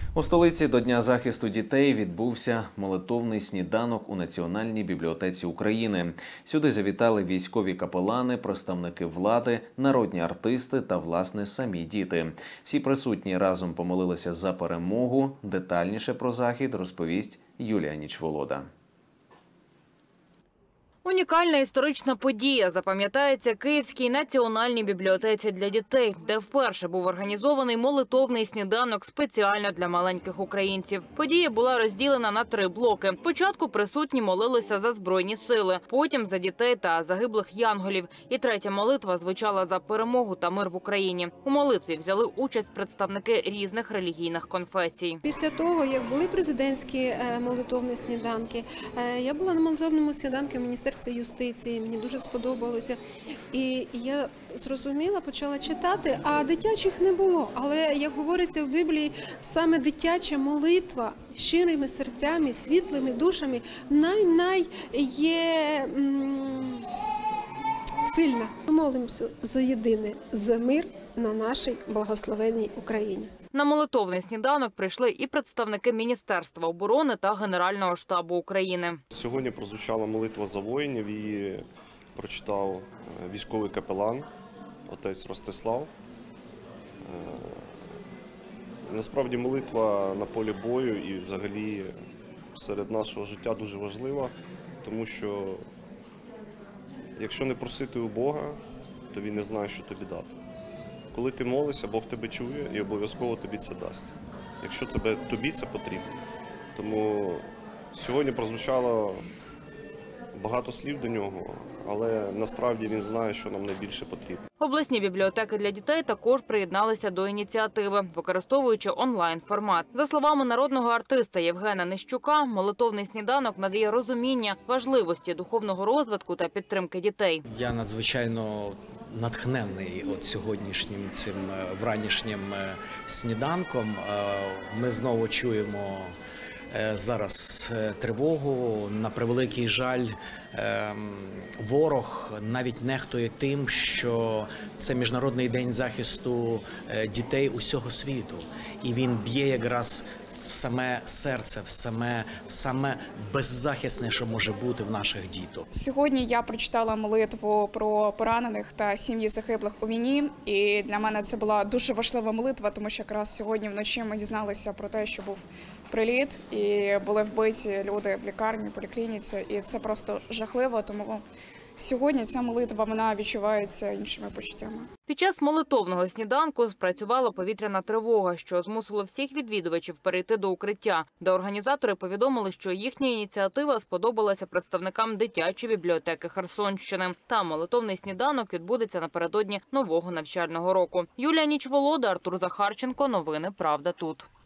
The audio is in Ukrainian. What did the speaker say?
У столиці до Дня захисту дітей відбувся молитовний сніданок у Національній бібліотеці України. Сюди завітали військові капелани, представники влади, народні артисти та, власне, самі діти. Всі присутні разом помолилися за перемогу. Детальніше про захід розповість Юлія Нічволода. Унікальна історична подія запам'ятається Київській національній бібліотеці для дітей, де вперше був організований молитовний сніданок спеціально для маленьких українців. Подія була розділена на 3 блоки. Спочатку присутні молилися за Збройні сили, потім за дітей та загиблих янголів. І третя молитва звучала за перемогу та мир в Україні. У молитві взяли участь представники різних релігійних конфесій. Після того, як були президентські молитовні сніданки, я була на молитовному сніданку в Міністерстві юстиції, мені дуже сподобалося. І я зрозуміла, почала читати, а дитячих не було. Але, як говориться в Біблії, саме дитяча молитва щирими серцями, світлими душами є сильна. Молимося за єдине, за мир на нашій благословенній Україні. На молитовний сніданок прийшли і представники Міністерства оборони та Генерального штабу України. Сьогодні прозвучала молитва за воїнів, її прочитав військовий капелан, отець Ростислав. Насправді молитва на полі бою і взагалі серед нашого життя дуже важлива, тому що якщо не просити у Бога, то Він не знає, що тобі дати. Коли ти молишся, Бог тебе чує і обов'язково тобі це дасть, якщо тобі це потрібно. Тому сьогодні прозвучало багато слів до нього, але насправді він знає, що нам найбільше потрібно. Обласні бібліотеки для дітей також приєдналися до ініціативи, використовуючи онлайн-формат. За словами народного артиста Євгена Нищука, молитовний сніданок надає розуміння важливості духовного розвитку та підтримки дітей. Я надзвичайно натхнений сьогоднішнім цим вранішнім сніданком. Ми знову чуємо зараз тривогу. На превеликий жаль, ворог навіть нехтує тим, що це Міжнародний день захисту дітей усього світу. І він б'є якраз в саме серце, в саме беззахисне, що може бути в наших діток. Сьогодні я прочитала молитву про поранених та сім'ї загиблих у війні. І для мене це була дуже важлива молитва, тому що якраз сьогодні вночі ми дізналися про те, що був приліт і були вбиті люди в лікарні, поліклініці. І це просто жахливо, тому сьогодні ця молитва, вона відчувається іншими почуттями. Під час молитовного сніданку спрацювала повітряна тривога, що змусило всіх відвідувачів перейти до укриття, де організатори повідомили, що їхня ініціатива сподобалася представникам дитячої бібліотеки Херсонщини. Та молитовний сніданок відбудеться напередодні нового навчального року. Юлія Нічволода, Артур Захарченко. Новини «Правда тут».